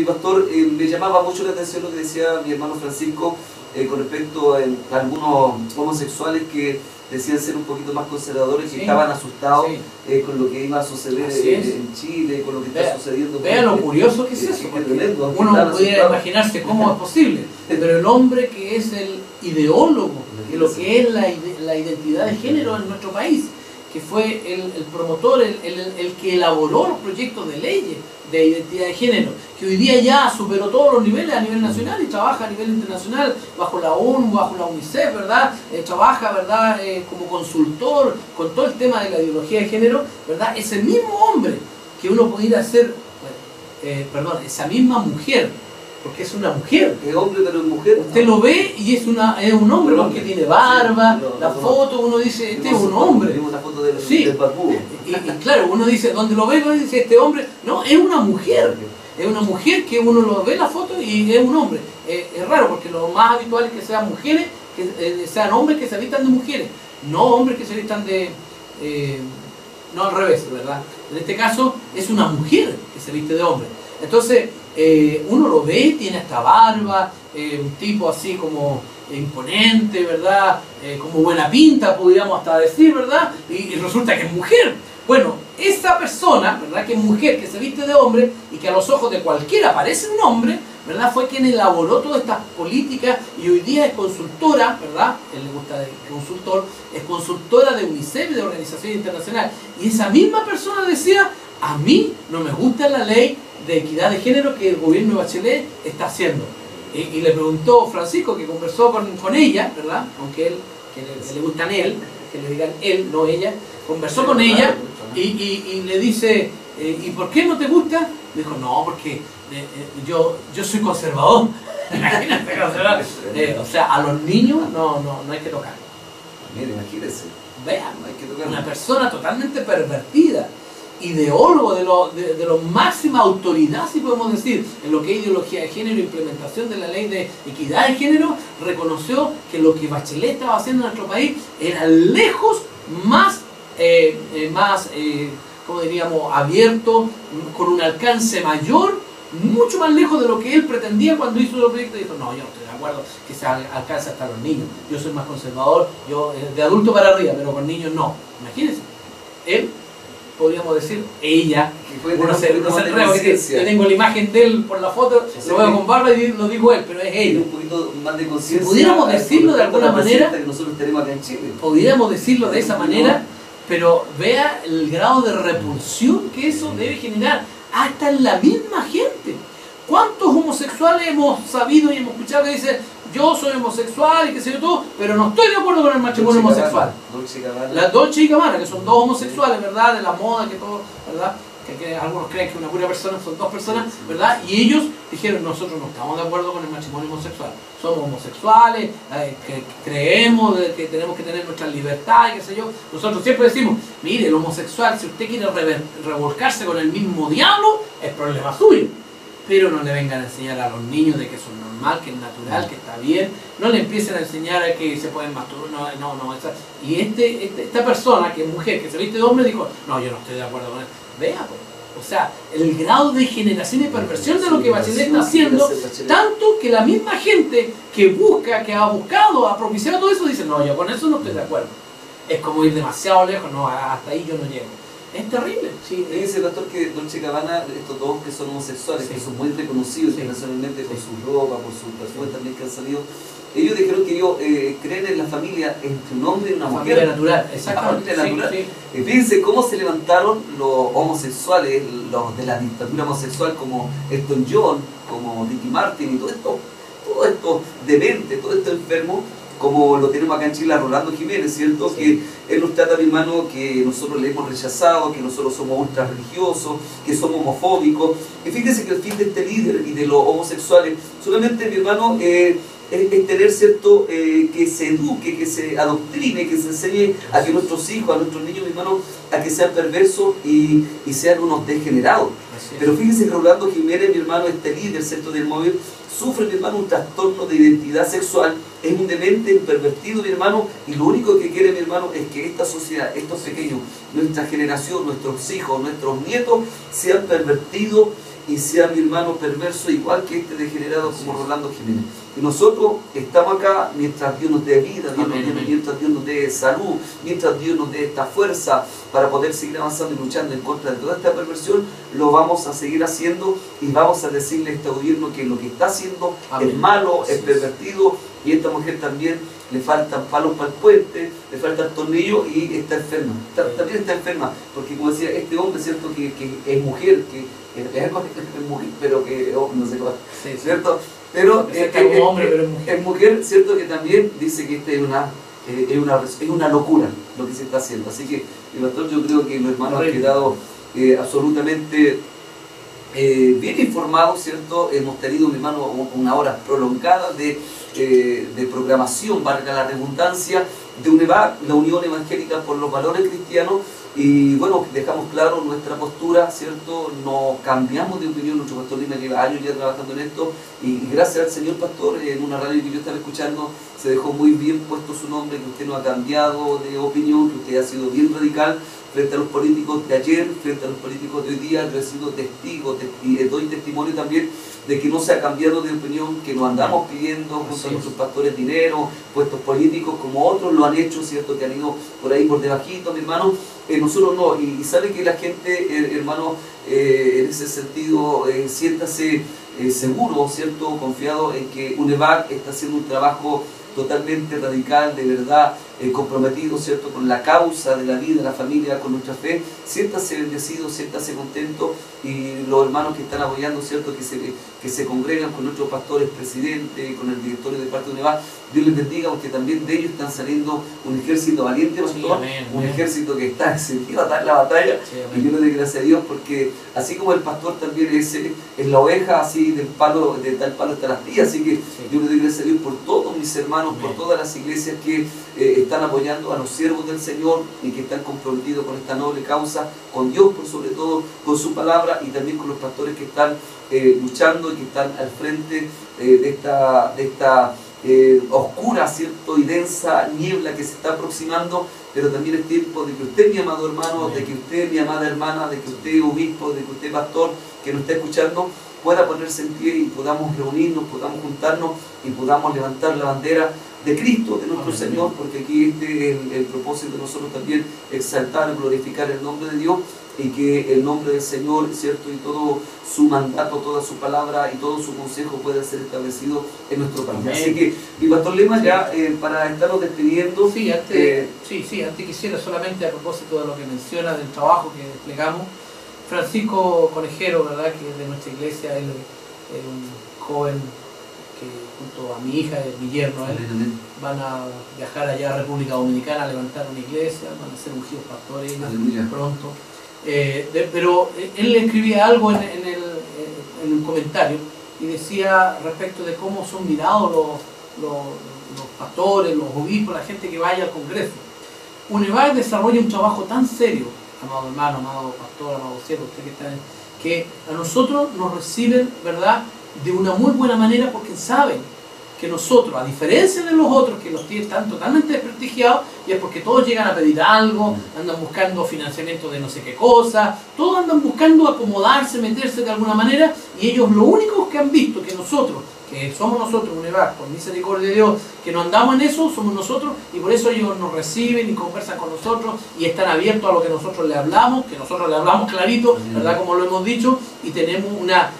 pastor, me llamaba mucho la atención lo que decía mi hermano Francisco con respecto a algunos homosexuales que decían ser un poquito más conservadores, que estaban asustados con lo que iba a suceder en Chile, con lo que está sucediendo. Vea lo curioso que es eso, tremendo, uno pudiera imaginarse cómo es posible, pero el hombre que es el ideólogo de lo que es la identidad de género en nuestro país, que fue el promotor, el que elaboró los proyectos de leyes de identidad de género, que hoy día ya superó todos los niveles a nivel nacional y trabaja a nivel internacional, bajo la ONU, bajo la UNICEF, ¿verdad? Trabaja, ¿verdad? Como consultor con todo el tema de la ideología de género, ¿verdad? Ese mismo hombre que uno pudiera ser, esa misma mujer, porque es una mujer. Es hombre pero es mujer. Usted lo ve y es un hombre porque tiene barba, la foto, uno dice, este es un hombre. Vimos la foto del barbudo. Y claro, uno dice, donde lo ve, uno dice, este hombre, no, es una mujer. Es una mujer que uno lo ve en la foto y es un hombre. Es raro porque lo más habitual es que sean mujeres, que sean hombres que se vistan de mujeres, no hombres que se vistan de... no al revés, ¿verdad? En este caso es una mujer que se viste de hombre. Entonces, uno lo ve, tiene esta barba, un tipo así como imponente, ¿verdad? Como buena pinta, podríamos hasta decir, ¿verdad? Y resulta que es mujer. Bueno, esa persona, ¿verdad? Que es mujer, que se viste de hombre y que a los ojos de cualquiera parece un hombre, ¿verdad? Fue quien elaboró todas estas políticas y hoy día es consultora, ¿verdad? Él le gusta de consultor, es consultora de UNICEF y de organizaciones internacionales. Y esa misma persona decía, a mí no me gusta la ley de equidad de género que el gobierno de Bachelet está haciendo. Y le preguntó Francisco, que conversó con ella, ¿verdad? Aunque que le gustan él, que le digan él, no ella, conversó con ella y le dice, ¿y por qué no te gusta? Le dijo, no, porque yo soy conservador. Imagínate, conservador. O sea, a los niños no hay que tocar. Mira, imagínense. Vean, una persona totalmente pervertida, ideólogo de la máxima autoridad, si podemos decir, en lo que es ideología de género e implementación de la ley de equidad de género, reconoció que lo que Bachelet estaba haciendo en nuestro país era lejos más, ¿cómo diríamos?, abierto, con un alcance mayor, mucho más lejos de lo que él pretendía cuando hizo los proyectos. Y dijo, no, yo no estoy de acuerdo que se alcance hasta los niños, yo soy más conservador, yo de adulto para arriba, pero con niños no. Imagínense, él, podríamos decir, ella, yo tengo la imagen de él por la foto, lo veo con barba y lo dijo él, pero es ella. Un poquito más de conciencia. Si pudiéramos decirlo de alguna manera, que nosotros tenemos acá en Chile. Podríamos decirlo de esa manera, pero vea el grado de repulsión que eso debe generar hasta en la misma gente. ¿Cuántos homosexuales hemos sabido y hemos escuchado que dicen, yo soy homosexual y qué sé yo todo, pero no estoy de acuerdo con el matrimonio homosexual? Las Dolce y Gabbana, que son dos homosexuales, ¿verdad? De la moda, que todo, ¿verdad? Que algunos creen que una pura persona son dos personas, ¿verdad? Y ellos dijeron, nosotros no estamos de acuerdo con el matrimonio homosexual. Somos homosexuales, que creemos que tenemos que tener nuestra libertad y qué sé yo. Nosotros siempre decimos, mire, el homosexual, si usted quiere revolcarse con el mismo diablo, es problema suyo. Pero no le vengan a enseñar a los niños de que eso es normal, que es natural, que está bien. No le empiecen a enseñar a que se pueden masturbar. No. Y esta persona, que es mujer, que se viste de hombre, dijo, no, yo no estoy de acuerdo con él. Vea, pues. O sea, el grado de generación y perversión de lo que Bachelet está haciendo, tanto que la misma gente que ha buscado a propiciar todo eso, dice, no, yo con eso no estoy de acuerdo. Es como ir demasiado lejos, no, hasta ahí yo no llego. Es terrible. Sí, dice el pastor que Dolce & Gabbana, estos dos que son homosexuales, que son muy reconocidos internacionalmente por su ropa, por sus perfumes también que han salido, ellos dijeron que ellos creen en la familia entre un hombre y una mujer. Familia natural, exactamente. La familia natural. Fíjense cómo se levantaron los homosexuales, los de la dictadura homosexual, como Elton John, como Ricky Martin y todo esto demente, todo esto enfermo, como lo tenemos acá en Chile a Rolando Jiménez, ¿cierto? Que él nos trata, mi hermano, que nosotros le hemos rechazado, que nosotros somos ultra religiosos, que somos homofóbicos. Y fíjense que el fin de este líder y de los homosexuales, solamente, mi hermano, es tener, ¿cierto?, que se eduque, que se adoctrine, que se enseñe a que nuestros hijos, a nuestros niños, mi hermano, a que sean perversos y sean unos degenerados. Pero fíjense que Rolando Jiménez, mi hermano, este líder, ¿cierto?, del móvil, sufre, mi hermano, un trastorno de identidad sexual, es un demente, un pervertido, mi hermano, y lo único que quiere, mi hermano, es que esta sociedad, estos pequeños, nuestra generación, nuestros hijos, nuestros nietos, sean pervertidos y sea mi hermano perverso igual que este degenerado como Rolando Jiménez. Y nosotros estamos acá mientras Dios nos dé vida, mientras Dios nos dé salud, mientras Dios nos dé esta fuerza para poder seguir avanzando y luchando en contra de toda esta perversión, lo vamos a seguir haciendo y vamos a decirle a este gobierno que lo que está haciendo es malo, es pervertido, y a esta mujer también le faltan palos para el puente, le faltan tornillos y está enferma. También está enferma, porque como decía, este hombre, ¿cierto? Que es mujer, que es mujer, pero que no sé cuál, ¿cierto? Pero es mujer, ¿cierto? Que también dice que esta es una locura lo que se está haciendo. Así que, el pastor, yo creo que los hermanos han quedado absolutamente bien informados, ¿cierto? Hemos tenido, mi hermano, una hora prolongada de programación, valga la redundancia, de UNEVAC, la Unión Evangélica por los Valores Cristianos, y bueno, dejamos claro nuestra postura, ¿cierto? No cambiamos de opinión. Nuestro pastor Lima lleva años ya trabajando en esto, y gracias al Señor, pastor, en una radio que yo estaba escuchando, se dejó muy bien puesto su nombre, que usted no ha cambiado de opinión, que usted ha sido bien radical frente a los políticos de ayer, frente a los políticos de hoy día. Yo he sido testigo y doy testimonio también de que no se ha cambiado de opinión, que no andamos pidiendo junto a nuestros pastores dinero, puestos políticos como otros lo han hecho, ¿cierto? Que han ido por ahí por debajito, mi hermano. Nosotros no, y sabe que la gente, hermano, en ese sentido, siéntase seguro, ¿cierto? Confiado en que UNEVAC está haciendo un trabajo totalmente radical, de verdad, comprometido, ¿cierto?, con la causa de la vida, la familia, con nuestra fe. Siéntase bendecido, siéntase contento, y los hermanos que están apoyando, ¿cierto?, que se congregan con nuestros pastores, presidente, con el directorio de parte de UNEVAC, Dios les bendiga, porque también de ellos están saliendo un ejército valiente, pastor, un ejército que está encendido a dar la batalla, y yo le doy gracias a Dios, porque así como el pastor también es la oveja, así del palo, de tal palo está la astilla, así que yo le doy gracias a Dios por todos mis hermanos, por todas las iglesias que están apoyando a los siervos del Señor y que están comprometidos con esta noble causa, con Dios por sobre todo, con su palabra, y también con los pastores que están luchando y que están al frente de esta oscura, ¿cierto?, y densa niebla que se está aproximando. Pero también es tiempo de que usted, mi amado hermano, de que usted, mi amada hermana, de que usted, obispo, de que usted, pastor, que nos está escuchando, pueda ponerse en pie y podamos reunirnos, podamos juntarnos y podamos levantar la bandera de Cristo, de nuestro Señor, porque aquí este es el propósito de nosotros también, exaltar y glorificar el nombre de Dios, y que el nombre del Señor, ¿cierto?, y todo su mandato, toda su palabra y todo su consejo pueda ser establecido en nuestro país. Amén. Así que, mi pastor Lema, ya para estarnos despidiendo... Sí, antes quisiera solamente, a propósito de lo que menciona del trabajo que desplegamos, Francisco Conejero, ¿verdad?, que es de nuestra iglesia, él es un joven que junto a mi hija, mi yerno, van a viajar allá a República Dominicana a levantar una iglesia, van a ser ungidos pastores pronto. Pero él le escribía algo en un comentario y decía respecto de cómo son mirados los pastores, los obispos, la gente que vaya al Congreso. UNEVAC desarrolla un trabajo tan serio, amado hermano, amado pastor, amado siervo, usted que está que a nosotros nos reciben, ¿verdad?, de una muy buena manera, porque saben que nosotros, a diferencia de los otros que los están totalmente desprestigiados, y es porque todos llegan a pedir algo, andan buscando financiamiento de no sé qué cosa, todos andan buscando acomodarse, meterse de alguna manera, y ellos lo único que han visto que nosotros, que somos nosotros, UNEVAC, por misericordia de Dios, que no andamos en eso, somos nosotros, y por eso ellos nos reciben y conversan con nosotros y están abiertos a lo que nosotros le hablamos, que nosotros le hablamos clarito, ¿verdad?, como lo hemos dicho, y tenemos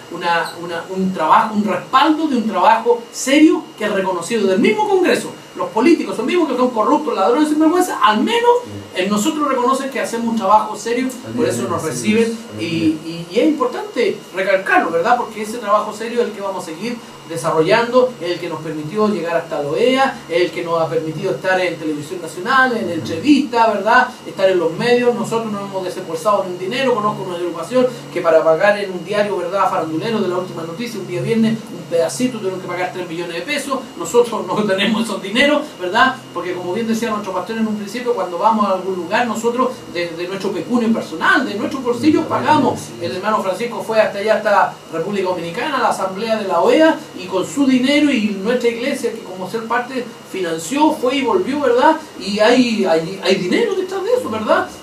un trabajo, un respaldo de un trabajo serio que es reconocido del mismo Congreso. Los políticos son mismos que son corruptos, ladrones, sinvergüenza, al menos en nosotros reconocen que hacemos un trabajo serio, por eso nos reciben, y es importante recalcarlo, ¿verdad?, porque ese trabajo serio es el que vamos a seguir desarrollando, es el que nos permitió llegar hasta la OEA, es el que nos ha permitido estar en televisión nacional, en entrevistas, ¿verdad?, estar en los medios. Nosotros no hemos desembolsado en dinero. Conozco una agrupación que para pagar en un diario, ¿verdad?, farandulero de la última noticia, un día viernes, un pedacito tuvieron que pagar 3 millones de pesos. Nosotros no tenemos esos dineros, ¿verdad?, porque como bien decía nuestro pastor en un principio, cuando vamos a algún lugar, nosotros de nuestro pecunio personal, de nuestros bolsillos pagamos. El hermano Francisco fue hasta allá, hasta República Dominicana, a la asamblea de la OEA, y con su dinero, y nuestra iglesia, que como ser parte financió, fue y volvió, ¿verdad?, y hay dinero detrás de eso, ¿verdad?,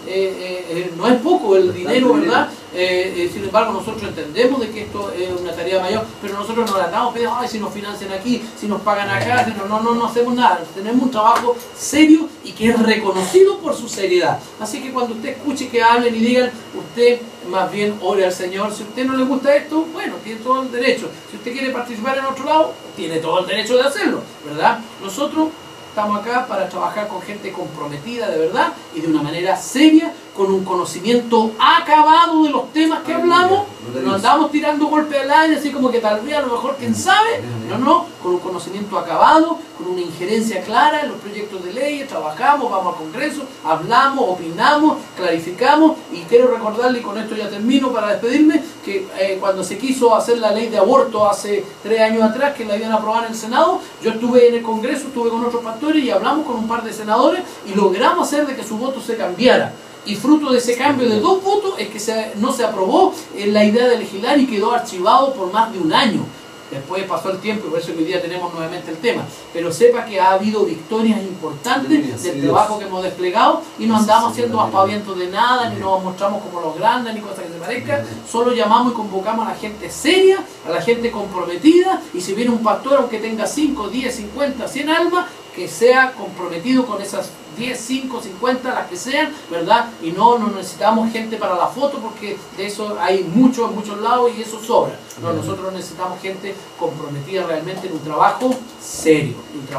no es poco el dinero, ¿verdad? Sin embargo, nosotros entendemos de que esto es una tarea mayor, pero nosotros no la andamos pidiendo, ay, si nos financian aquí, si nos pagan acá, no hacemos nada. Tenemos un trabajo serio y que es reconocido por su seriedad. Así que cuando usted escuche que hablen y digan, usted más bien ore al Señor. Si a usted no le gusta esto, bueno, tiene todo el derecho. Si usted quiere participar en otro lado, tiene todo el derecho de hacerlo, ¿verdad? Nosotros estamos acá para trabajar con gente comprometida de verdad y de una manera seria, con un conocimiento acabado de los temas que hablamos. No andamos tirando golpes al aire, así como que tal vez a lo mejor quién sabe. No, con un conocimiento acabado, con una injerencia clara en los proyectos de ley, trabajamos, vamos al Congreso, hablamos, opinamos, clarificamos. Y quiero recordarle, y con esto ya termino para despedirme, que cuando se quiso hacer la ley de aborto hace 3 años atrás, que la habían aprobado en el Senado, yo estuve en el Congreso, estuve con otros pastores y hablamos con un par de senadores y logramos hacer de que su voto se cambiara. Y fruto de ese cambio de 2 votos es que no se aprobó la idea de legislar y quedó archivado por más de 1 año. Después pasó el tiempo y por eso hoy día tenemos nuevamente el tema. Pero sepa que ha habido victorias importantes del trabajo que hemos desplegado y no andamos haciendo aspavientos de nada, ni nos mostramos como los grandes, ni cosas que se parezcan. Solo llamamos y convocamos a la gente seria, a la gente comprometida, y si viene un pastor, aunque tenga 5, 10, 50, 100 almas, que sea comprometido con esas 10, 5, 50, las que sean, ¿verdad? Y no necesitamos gente para la foto, porque de eso hay mucho en muchos lados y eso sobra. No, nosotros necesitamos gente comprometida realmente en un trabajo serio,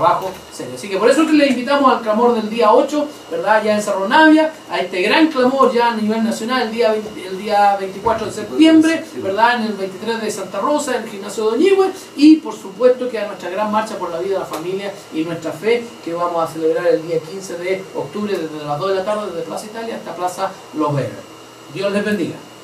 Así que por eso que le invitamos al clamor del día 8, ¿verdad? Ya en Cerro Navia, a este gran clamor ya a nivel nacional el día 24 de septiembre, ¿verdad? En el 23 de Santa Rosa, en el gimnasio de Doñihue, y por supuesto que a nuestra gran marcha por la vida, la familia y nuestra fe, que vamos a celebrar el día 15 de octubre desde las 2 de la tarde, desde Plaza Italia hasta Plaza Los Verdes. Dios les bendiga.